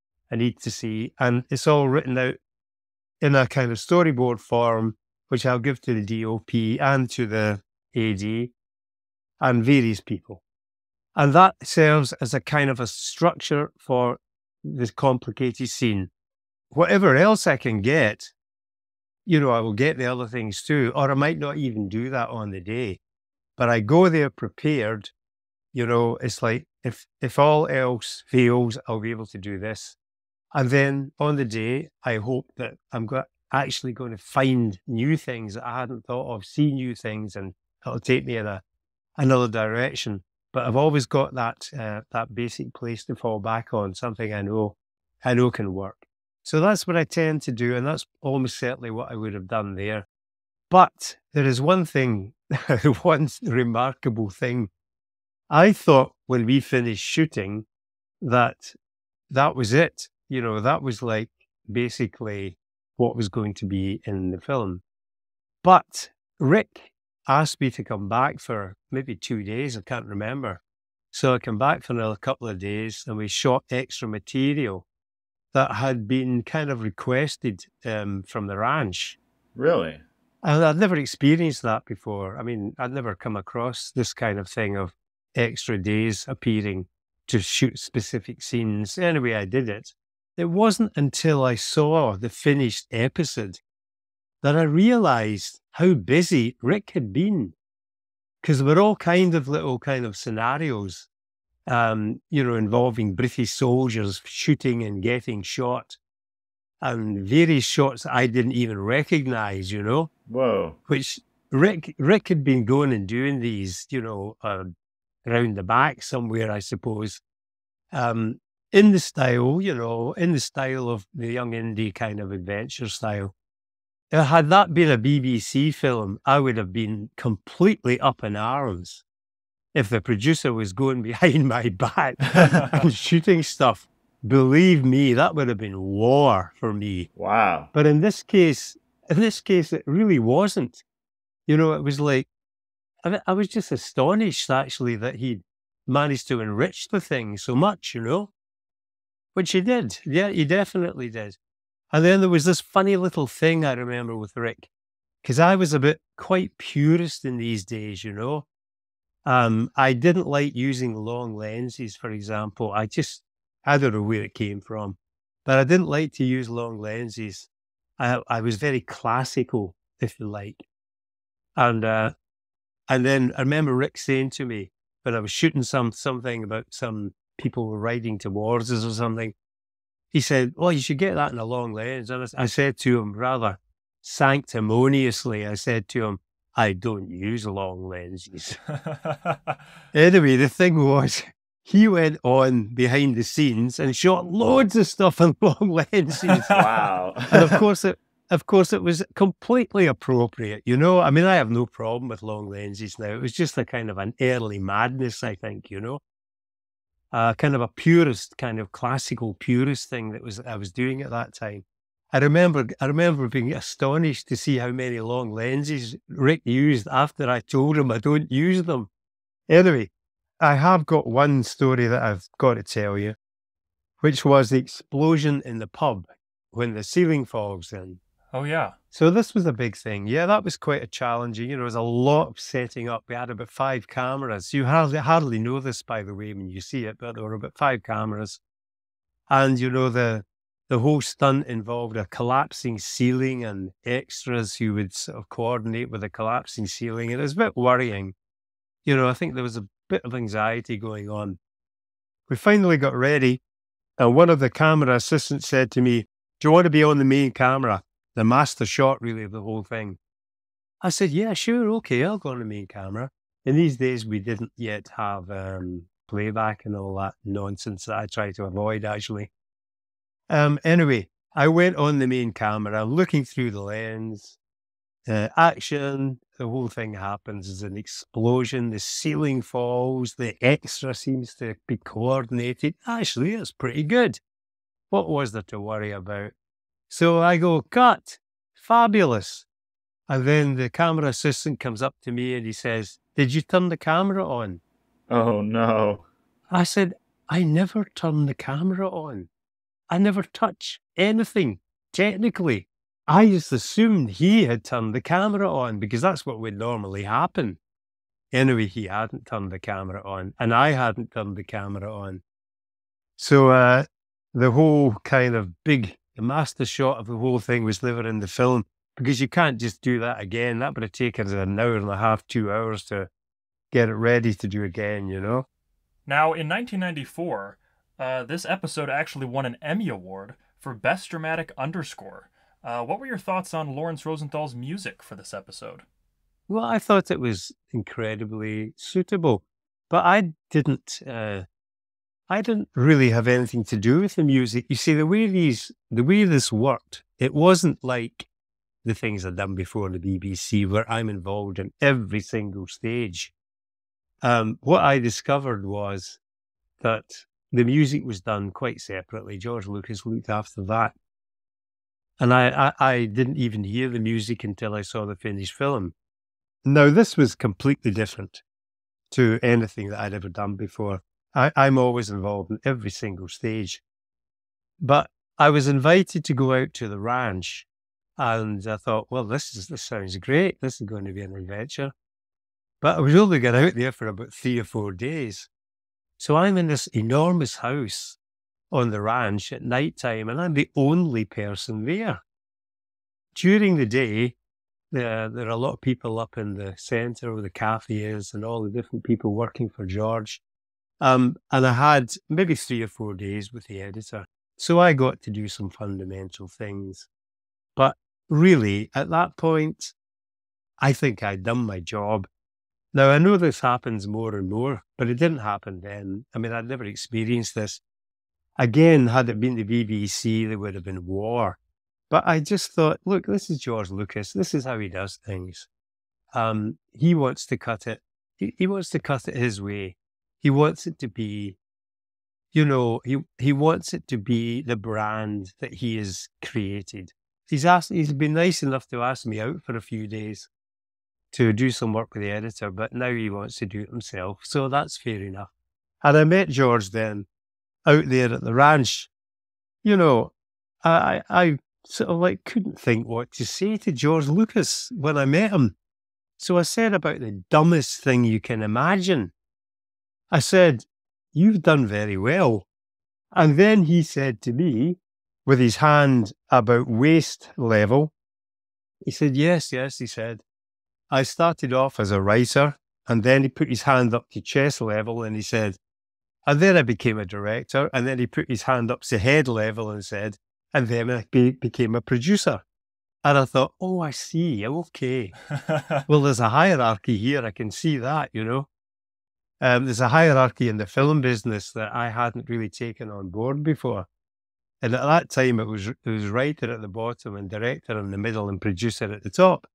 And it's all written out in a kind of storyboard form, which I'll give to the DOP and to the AD and various people. And that serves as a kind of a structure for this complicated scene. Whatever else I can get, I will get the other things too, or I might not even do that on the day. But I go there prepared. It's like if all else fails, I'll be able to do this. And then on the day, I hope that I'm actually going to find new things that I hadn't thought of, see new things, and it'll take me in another direction. But I've always got that basic place to fall back on, something I know can work. So that's what I tend to do, and that's almost certainly what I would have done there. But there is one thing, one remarkable thing. I thought when we finished shooting that was it. That was like basically what was going to be in the film. But Rick asked me to come back for maybe 2 days. I can't remember. So I came back for another couple of days and we shot extra material that had been kind of requested from the ranch. Really? And I'd never experienced that before. I mean, I'd never come across this kind of thing of extra days appearing to shoot specific scenes. Anyway, I did it. It wasn't until I saw the finished episode that I realized how busy Rick had been. Because there were all kinds of little scenarios, involving British soldiers shooting and getting shot. And various shots I didn't even recognize, Whoa. which Rick had been going and doing these, around the back somewhere, I suppose, in the style of the Young Indy kind of adventure style. Had that been a BBC film, I would have been completely up in arms if the producer was going behind my back and shooting stuff. Believe me, that would have been war for me. Wow. But in this case, it really wasn't. It was like, I was just astonished, actually, that he'd managed to enrich the thing so much, which he did. Yeah, he definitely did. And then there was this funny little thing I remember with Rick, because I was a bit quite purist in these days, I didn't like using long lenses, for example. I don't know where it came from, but I didn't like to use long lenses. I was very classical, if you like. And then I remember Rick saying to me, when I was shooting something about some people were riding towards us or something, he said, "Well, you should get that in a long lens." And I said to him, rather sanctimoniously, I don't use long lenses. Anyway, the thing was, he went on behind the scenes and shot loads of stuff on long lenses. Wow. And of course, it was completely appropriate. I mean, I have no problem with long lenses now. It was just a kind of an early madness, I think, kind of a purist, kind of classical purist thing that I was doing at that time. I remember being astonished to see how many long lenses Rick used after I told him I don't use them. Anyway, I have got one story that I've got to tell you, which was the explosion in the pub when the ceiling falls in. Oh, yeah. So this was a big thing. Yeah, that was quite a challenging. There was a lot of setting up. We had about 5 cameras. You hardly know this, by the way, when you see it, but there were about 5 cameras. And, the whole stunt involved a collapsing ceiling and extras who would sort of coordinate with the collapsing ceiling. And it was a bit worrying. I think there was a bit of anxiety going on. We finally got ready, and one of the camera assistants said to me, "Do you want to be on the main camera? The master shot, really, of the whole thing." I said, "Yeah, sure, okay, I'll go on the main camera." In these days, we didn't yet have playback and all that nonsense that I try to avoid, actually. Anyway, I went on the main camera, looking through the lens. Action, the whole thing happens. There's an explosion, the ceiling falls, the extra seems to be coordinated. Actually, it's pretty good. What was there to worry about? So I go, "Cut, fabulous." And then the camera assistant comes up to me and he says, "Did you turn the camera on?" Oh, no. I said, "I never turn the camera on. I never touch anything, technically." I just assumed he had turned the camera on because that's what would normally happen. Anyway, he hadn't turned the camera on and I hadn't turned the camera on. So the whole kind of the master shot of the whole thing was never in the film because you can't just do that again. That would have taken us an hour and a half, 2 hours to get it ready to do again, Now, in 1994, this episode actually won an Emmy Award for Best Dramatic Underscore. What were your thoughts on Laurence Rosenthal's music for this episode? Well, I thought it was incredibly suitable, but I didn't really have anything to do with the music. You see, the way this worked, it wasn't like the things I'd done before in the BBC, where I'm involved in every single stage. What I discovered was that the music was done quite separately. George Lucas looked after that. And I didn't even hear the music until I saw the finished film. Now, this was completely different to anything that I'd ever done before. I'm always involved in every single stage. But I was invited to go out to the ranch, and I thought, well, this sounds great. This is going to be an adventure. But I was only going out there for about 3 or 4 days. So I'm in this enormous house on the ranch at night time, and I'm the only person there. During the day, there are a lot of people up in the centre where the cafe is and all the different people working for George. And I had maybe 3 or 4 days with the editor. So I got to do some fundamental things. But really, at that point, I think I'd done my job. Now, I know this happens more and more, but it didn't happen then. I mean, I'd never experienced this. Again, had it been the BBC, there would have been war. But I just thought, look, this is George Lucas. This is how he does things. He wants to cut it. He wants to cut it his way. He wants it to be, he wants it to be the brand that he has created. He's been nice enough to ask me out for a few days to do some work with the editor, but now he wants to do it himself. So that's fair enough. And I met George then out there at the ranch. I sort of couldn't think what to say to George Lucas when I met him. So I said about the dumbest thing you can imagine. I said, "You've done very well." And then he said to me, with his hand about waist level, he said, yes, he said, "I started off as a writer," and then he put his hand up to chest level and he said, "And then I became a director," and then he put his hand up to head level and said, "And then I became a producer." And I thought, oh, I see, okay. Well, there's a hierarchy here, I can see that, There's a hierarchy in the film business that I hadn't really taken on board before. And at that time, it was writer at the bottom and director in the middle and producer at the top.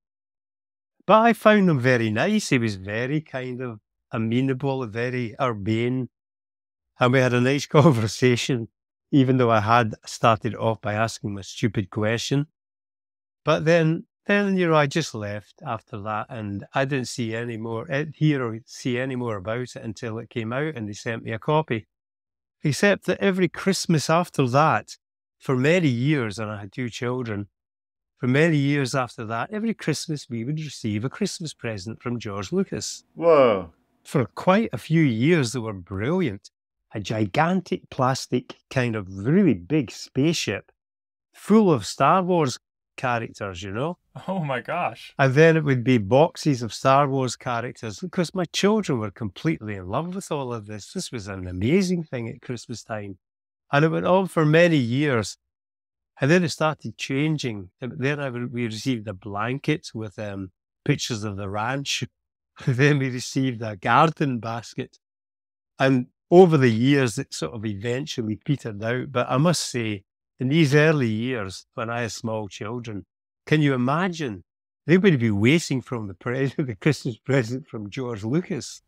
But I found him very nice. He was very kind of amenable, very urbane. And we had a nice conversation, even though I had started off by asking him a stupid question. But then I just left after that, and I didn't see any more, hear or see any more about it until it came out and they sent me a copy. Except that every Christmas after that, for many years, and I had 2 children, for many years after that, every Christmas we would receive a Christmas present from George Lucas. Whoa. For quite a few years, they were brilliant. A gigantic plastic kind of really big spaceship full of Star Wars characters, Oh my gosh. And then it would be boxes of Star Wars characters because my children were completely in love with all of this. This was an amazing thing at Christmas time. And it went on for many years. And then it started changing. And then we received a blanket with pictures of the ranch. Then we received a garden basket. And over the years, it sort of eventually petered out. But I must say, in these early years, when I had small children, can you imagine? They would be waiting from the Christmas present from George Lucas.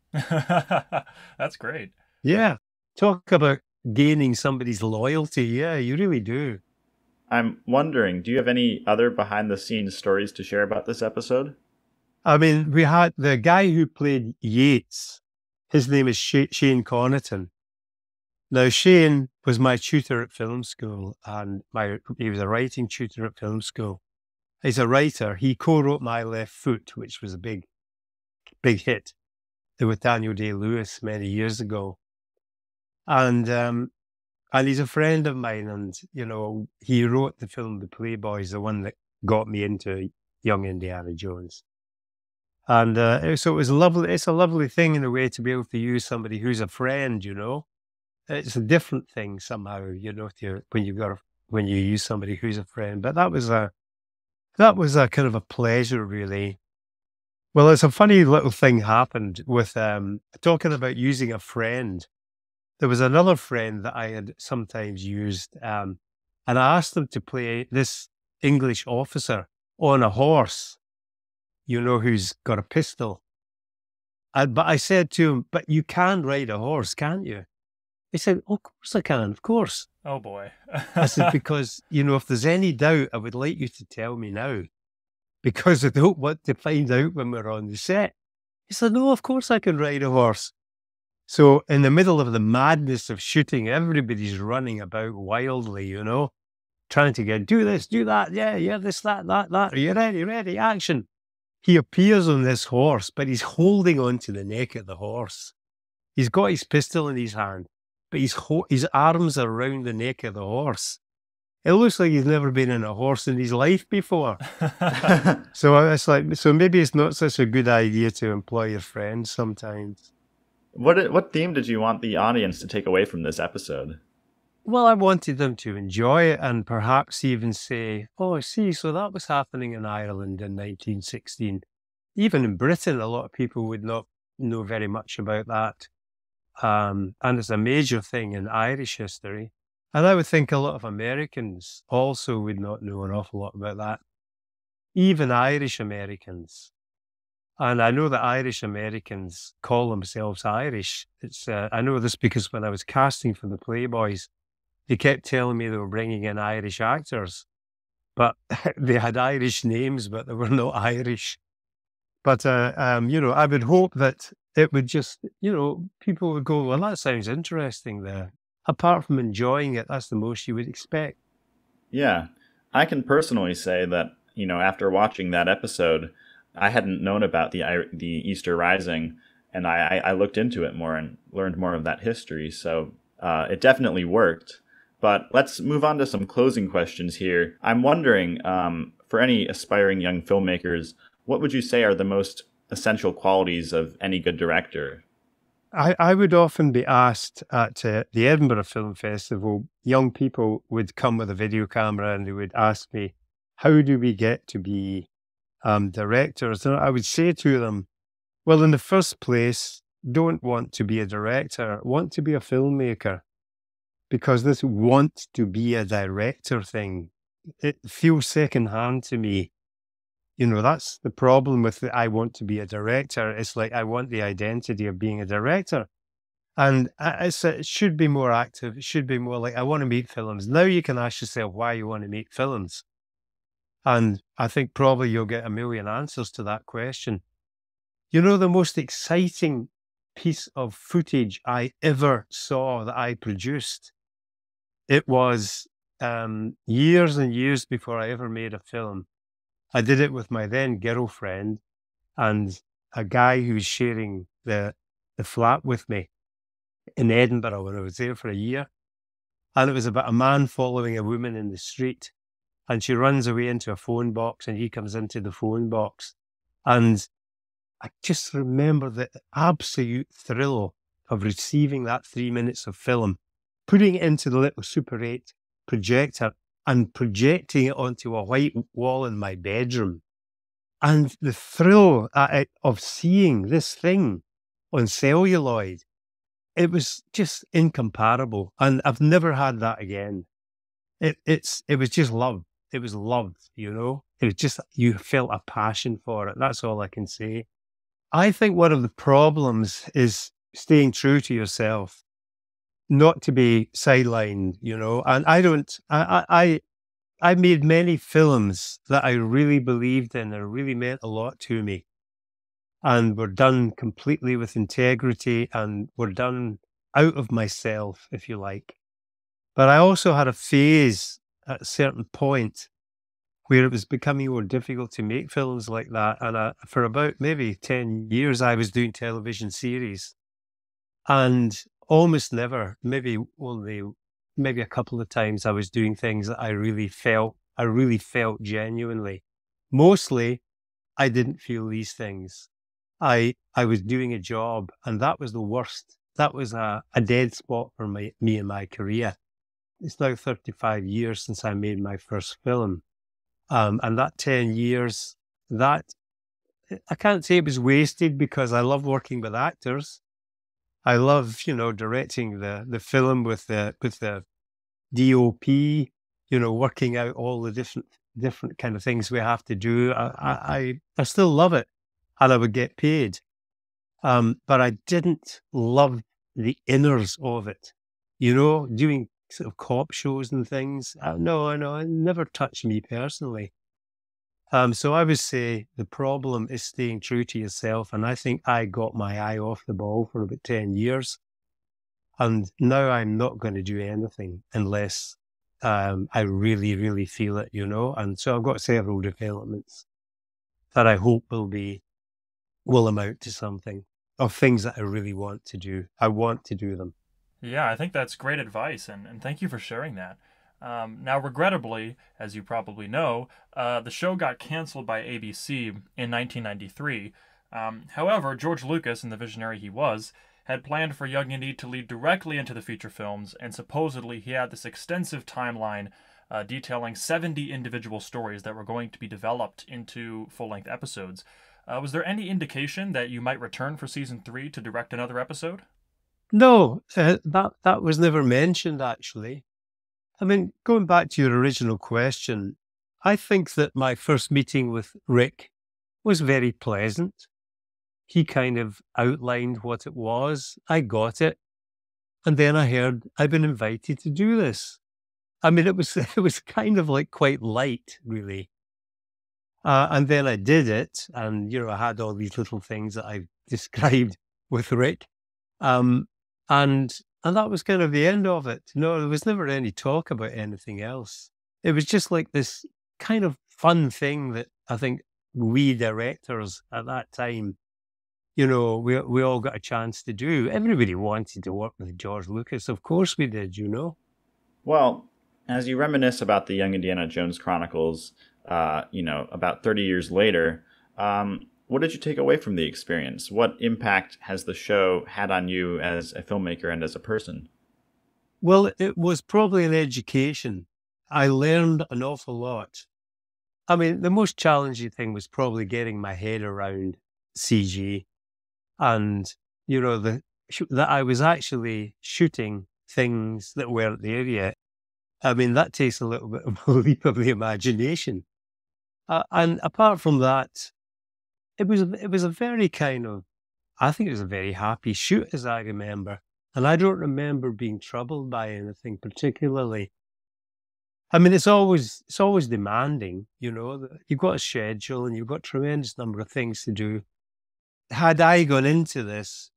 That's great. Yeah. Talk about gaining somebody's loyalty. Yeah, you really do. I'm wondering, do you have any other behind-the-scenes stories to share about this episode? I mean, we had the guy who played Yates. His name is Shane Connaughton. Now, Shane was my tutor at film school, and he was a writing tutor at film school. He's a writer. He co-wrote My Left Foot, which was a big hit with Daniel Day-Lewis many years ago. And he's a friend of mine, and, he wrote the film The Playboys, the one that got me into Young Indiana Jones. And so it was lovely. It's a lovely thing in a way to be able to use somebody who's a friend, you know. It's a different thing somehow, you know, when you use somebody who's a friend. But that was a kind of a pleasure, really. Well, it's a funny little thing happened with talking about using a friend. There was another friend that I had sometimes used, and I asked him to play this English officer on a horse, you know, who's got a pistol. But I said to him, "But you can ride a horse, can't you?" He said, "Oh, of course I can, of course." Oh boy. I said, "Because, you know, if there's any doubt, I would like you to tell me now, because I don't want to find out when we're on the set." He said, "No, of course I can ride a horse." So in the middle of the madness of shooting, everybody's running about wildly, you know, trying to do this, do that, yeah, this, that. Are you ready? Ready, action. He appears on this horse, but he's holding on to the neck of the horse. He's got his pistol in his hand, but his arms are around the neck of the horse. It looks like he's never been in a horse in his life before. So it's like, so maybe it's not such a good idea to employ your friends sometimes. What theme did you want the audience to take away from this episode? Well, I wanted them to enjoy it and perhaps even say, "Oh, see, so that was happening in Ireland in 1916. Even in Britain, a lot of people would not know very much about that. And it's a major thing in Irish history. And I would think a lot of Americans also would not know an awful lot about that. Even Irish Americans. And I know that Irish Americans call themselves Irish. I know this because when I was casting for the Playboys, they kept telling me they were bringing in Irish actors, but they had Irish names, but they were not Irish. But, you know, I would hope that it would just, you know, people would go, "Well, that sounds interesting there." Apart from enjoying it, that's the most you would expect. Yeah, I can personally say that, you know, after watching that episode, I hadn't known about the Easter Rising, and I looked into it more and learned more of that history. So it definitely worked. But let's move on to some closing questions here. I'm wondering, for any aspiring young filmmakers, what would you say are the most essential qualities of any good director? I would often be asked at the Edinburgh Film Festival, young people would come with a video camera and they would ask me, "How do we get to be directors?" And I would say to them, "Well, in the first place, don't want to be a director, want to be a filmmaker." Because this want to be a director thing, it feels secondhand to me. You know, that's the problem with the "I want to be a director." It's like, I want the identity of being a director. And it should be more active. It should be more like, I want to make films. Now you can ask yourself why you want to make films. And I think probably you'll get a million answers to that question. You know, the most exciting piece of footage I ever saw that I produced, it was years and years before I ever made a film. I did it with my then girlfriend and a guy who was sharing the flat with me in Edinburgh when I was there for a year. And it was about a man following a woman in the street. And she runs away into a phone box and he comes into the phone box. And I just remember the absolute thrill of receiving that 3 minutes of film, putting it into the little Super 8 projector and projecting it onto a white wall in my bedroom. And the thrill of seeing this thing on celluloid, it was just incomparable. And I've never had that again. It was just love. It was love, you know? It was just, you felt a passion for it. That's all I can say. I think one of the problems is staying true to yourself, not to be sidelined, you know? And I made many films that I really believed in and really meant a lot to me, and were done completely with integrity and were done out of myself, if you like. But I also had a phase at a certain point where it was becoming more difficult to make films like that. And for about maybe 10 years, I was doing television series. And almost never, maybe a couple of times, I was doing things that I really felt genuinely. Mostly, I didn't feel these things. I was doing a job, and that was the worst. That was a dead spot for me in my career. It's now 35 years since I made my first film. And that 10 years, that I can't say it was wasted because I love working with actors. I love, directing the film with the DOP, working out all the different kind of things we have to do. I still love it, and I would get paid. But I didn't love the inners of it, doing sort of cop shows and things. No, it never touched me personally. So I would say the problem is staying true to yourself. And I think I got my eye off the ball for about 10 years. And now I'm not going to do anything unless I really, really feel it, And so I've got several developments that I hope will amount to something, of things that I really want to do. I want to do them. Yeah, I think that's great advice, and thank you for sharing that. Now, regrettably, as you probably know, the show got canceled by ABC in 1993. However, George Lucas, and the visionary he was, had planned for Young Indy to lead directly into the feature films, and supposedly he had this extensive timeline detailing 70 individual stories that were going to be developed into full-length episodes. Was there any indication that you might return for season 3 to direct another episode? No, that was never mentioned, actually. I mean, going back to your original question, I think that my first meeting with Rick was very pleasant. He kind of outlined what it was. I got it. And then I heard I've been invited to do this. I mean, it was kind of like quite light, really. And then I did it. And, I had all these little things that I described with Rick. And that was kind of the end of it. No, there was never any talk about anything else. It was just like this kind of fun thing that I think we directors at that time, we all got a chance to do. Everybody wanted to work with George Lucas. Of course we did, Well, as you reminisce about the Young Indiana Jones Chronicles, about 30 years later, what did you take away from the experience? What impact has the show had on you as a filmmaker and as a person? Well, it was probably an education. I learned an awful lot. I mean, the most challenging thing was probably getting my head around CG and, that I was actually shooting things that weren't there yet. I mean, that takes a little bit of a leap of the imagination. And apart from that, it was a very I think it was a very happy shoot, as I remember. And I don't remember being troubled by anything particularly. I mean, it's always demanding, You've got a schedule and you've got a tremendous number of things to do. Had I gone into this,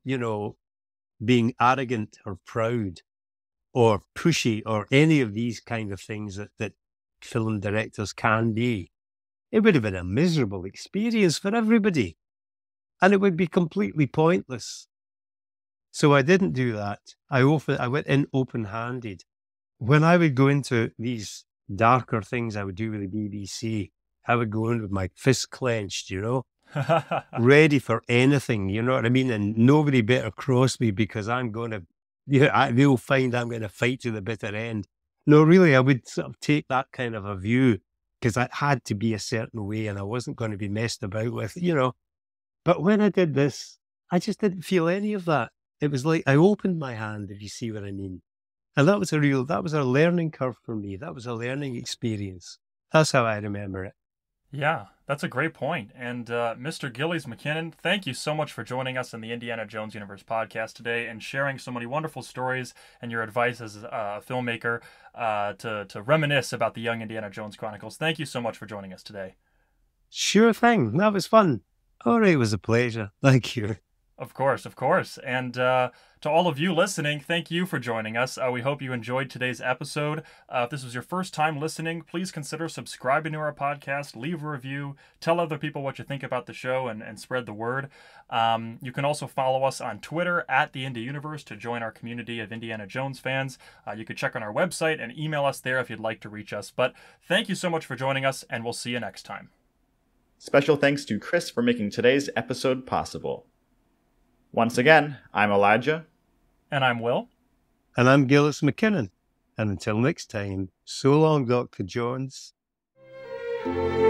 being arrogant or proud or pushy or any of these kind of things that film directors can be, it would have been a miserable experience for everybody. And it would be completely pointless. So I didn't do that. I went in open-handed. When I would go into these darker things I would do with the BBC, I would go in with my fist clenched, ready for anything, you know what I mean? And nobody better cross me because I'm going to, they'll find I'm going to fight to the bitter end. No, really, I would sort of take that kind of a view because I had to be a certain way and I wasn't going to be messed about with, But when I did this, I just didn't feel any of that. It was like I opened my hand, if you see what I mean. And that was a learning curve for me. That was a learning experience. That's how I remember it. Yeah, that's a great point. And Mr. Gillies MacKinnon, thank you so much for joining us in the Indiana Jones Universe podcast today and sharing so many wonderful stories and your advice as a filmmaker to reminisce about the Young Indiana Jones Chronicles. Thank you so much for joining us today. Sure thing. That was fun. All right, it was a pleasure. Thank you. Of course, of course. And to all of you listening, thank you for joining us. We hope you enjoyed today's episode. If this was your first time listening, please consider subscribing to our podcast, leave a review, tell other people what you think about the show, and spread the word. You can also follow us on Twitter at the Indie Universe to join our community of Indiana Jones fans. You can check on our website and email us there if you'd like to reach us. But thank you so much for joining us, and we'll see you next time. Special thanks to Chris for making today's episode possible. Once again, I'm Elijah. And I'm Will. And I'm Gillies MacKinnon. And until next time, so long, Dr. Jones.